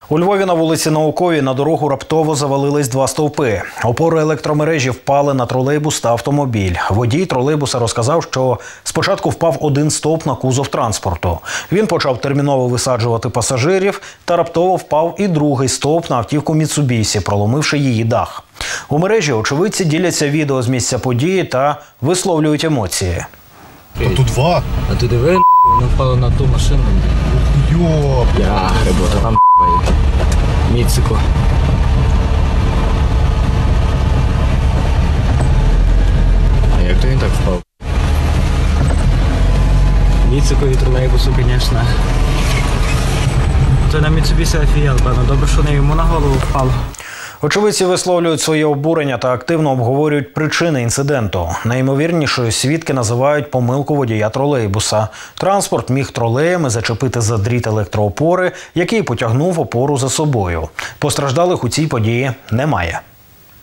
У Львові на вулиці Науковій на дорогу раптово завалились два стовпи. Опори електромережі впали на тролейбус та автомобіль. Водій тролейбуса розказав, що спочатку впав один стовп на кузов транспорту. Він почав терміново висаджувати пасажирів, та раптово впав і другий стовп на автівку Міцубісі, проломивши її дах. У мережі очевидці діляться відео з місця події та висловлюють емоції. А тут два. А ти диви, воно впало на ту машину. Йоп. Я грибота, там Міцико. А як то він так впав? Міцико і тролейбусу, звісно. Це на Міцубісі офігел, певно. Добре, що не йому на голову впало. Очевидці висловлюють своє обурення та активно обговорюють причини інциденту. Найімовірнішою свідки називають помилку водія тролейбуса. Транспорт міг тролеями зачепити за дріт електроопори, який потягнув опору за собою. Постраждалих у цій події немає.